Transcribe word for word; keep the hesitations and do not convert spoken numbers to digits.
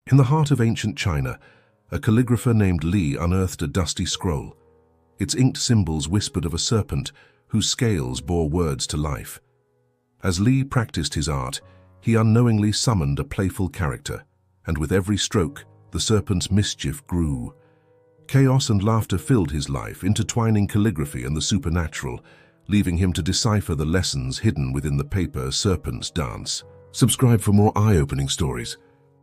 In the heart of ancient China, a calligrapher named Li unearthed a dusty scroll. Its inked symbols whispered of a serpent whose scales bore words to life. As Li practiced his art, he unknowingly summoned a playful character, and with every stroke, the serpent's mischief grew. Chaos and laughter filled his life, intertwining calligraphy and the supernatural, leaving him to decipher the lessons hidden within the paper serpent's dance. Subscribe for more eye-opening stories.